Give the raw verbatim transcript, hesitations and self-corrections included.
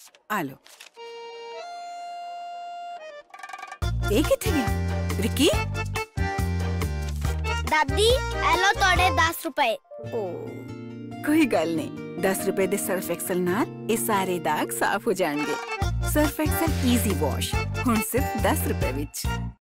ਆ ਲੋ। ਇਹ ਕਿੱਥੇ ਗਿਆ ਰਿੱਕੀ? ਦਾਦੀ ਇਹ ਲੋ ਤੁਹਾਡੇ ਦਸ ਰੁਪਏ। ਓ ਕੋਈ ਗੱਲ ਨਹੀਂ, ਦਸ ਰੁਪਏ ਦੇ ਸਰਫ ਐਕਸਲ ਨਾਲ ਇਹ ਸਾਰੇ ਦਾਗ ਸਾਫ਼ ਹੋ ਜਾਣਗੇ। ਸਰਫ ਐਕਸਲ ਈਜ਼ੀ ਵਾਸ਼ ਹੁਣ ਸਿਰਫ ਦਸ ਰੁਪਏ ਵਿੱਚ।